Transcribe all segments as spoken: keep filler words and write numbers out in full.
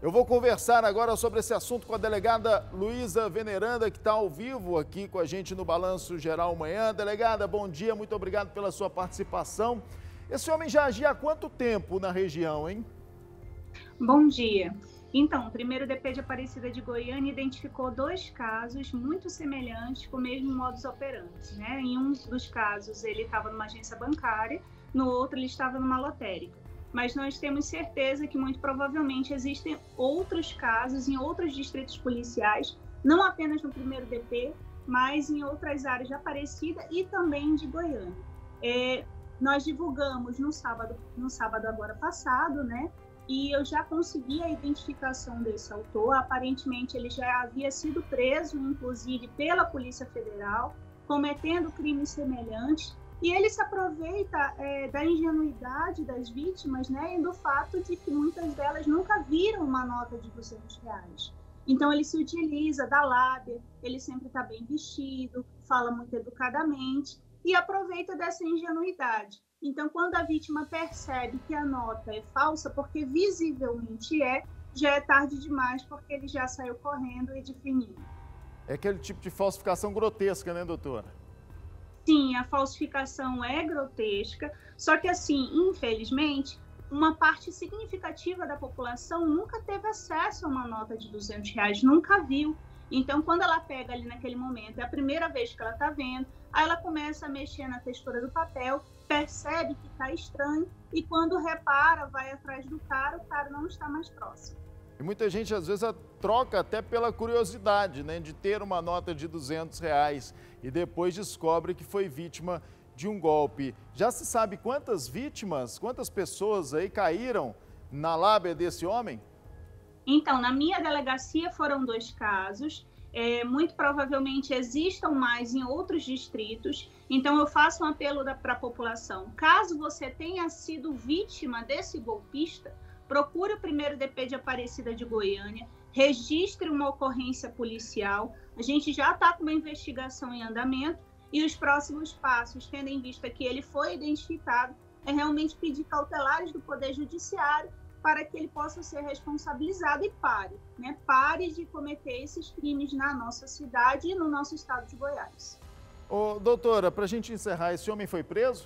Eu vou conversar agora sobre esse assunto com a delegada Luísa Veneranda, que está ao vivo aqui com a gente no Balanço Geral Manhã. Delegada, bom dia, muito obrigado pela sua participação. Esse homem já agia há quanto tempo na região, hein? Bom dia. Então, o primeiro D P de Aparecida de Goiânia identificou dois casos muito semelhantes com o mesmo modus operandi, né? Em um dos casos ele estava numa agência bancária, no outro ele estava numa lotérica. Mas nós temos certeza que muito provavelmente existem outros casos em outros distritos policiais, não apenas no primeiro D P, mas em outras áreas de Aparecida e também de Goiânia. É, nós divulgamos no sábado, no sábado agora passado, né? E eu já consegui a identificação desse autor. Aparentemente ele já havia sido preso, inclusive pela Polícia Federal, cometendo crimes semelhantes. E ele se aproveita é, da ingenuidade das vítimas, né, e do fato de que muitas delas nunca viram uma nota de duzentos reais. Então ele se utiliza da lábia, ele sempre está bem vestido, fala muito educadamente e aproveita dessa ingenuidade. Então, quando a vítima percebe que a nota é falsa, porque visivelmente é, já é tarde demais, porque ele já saiu correndo e de fininho. É aquele tipo de falsificação grotesca, né, doutora? Sim, a falsificação é grotesca, só que assim, infelizmente, uma parte significativa da população nunca teve acesso a uma nota de duzentos reais, nunca viu. Então, quando ela pega ali naquele momento, é a primeira vez que ela está vendo, aí ela começa a mexer na textura do papel, percebe que está estranho e quando repara, vai atrás do cara, o cara não está mais próximo. E muita gente, às vezes, troca até pela curiosidade, né, de ter uma nota de duzentos reais e depois descobre que foi vítima de um golpe. Já se sabe quantas vítimas, quantas pessoas aí caíram na lábia desse homem? Então, na minha delegacia foram dois casos. É, muito provavelmente existam mais em outros distritos, então eu faço um apelo para a população. Caso você tenha sido vítima desse golpista, procure o primeiro D P de Aparecida de Goiânia, registre uma ocorrência policial, a gente já está com uma investigação em andamento e os próximos passos, tendo em vista que ele foi identificado, é realmente pedir cautelares do Poder Judiciário para que ele possa ser responsabilizado e pare, né? Pare de cometer esses crimes na nossa cidade e no nosso estado de Goiás. Ô, doutora, para a gente encerrar, esse homem foi preso?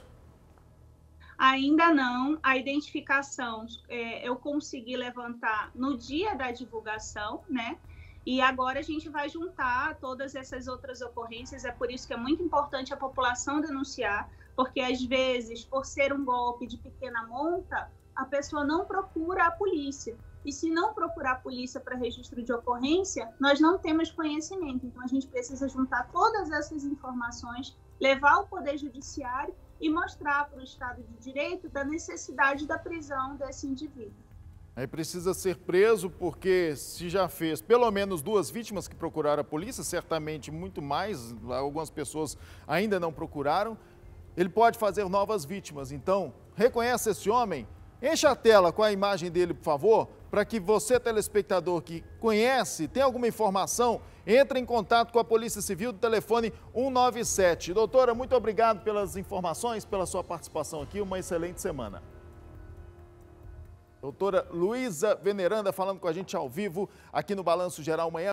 Ainda não. A identificação é, eu consegui levantar no dia da divulgação, né? E agora a gente vai juntar todas essas outras ocorrências, é por isso que é muito importante a população denunciar, porque às vezes, por ser um golpe de pequena monta, a pessoa não procura a polícia. E se não procurar a polícia para registro de ocorrência, nós não temos conhecimento. Então, a gente precisa juntar todas essas informações, levar ao Poder Judiciário e mostrar para o Estado de Direito da necessidade da prisão desse indivíduo. Aí precisa ser preso porque se já fez pelo menos duas vítimas que procuraram a polícia, certamente muito mais, algumas pessoas ainda não procuraram, ele pode fazer novas vítimas. Então, reconhece esse homem? Enche a tela com a imagem dele, por favor, para que você, telespectador que conhece, tem alguma informação, entre em contato com a Polícia Civil do telefone um nove sete. Doutora, muito obrigado pelas informações, pela sua participação aqui, uma excelente semana. Doutora Luísa Veneranda falando com a gente ao vivo aqui no Balanço Geral Manhã.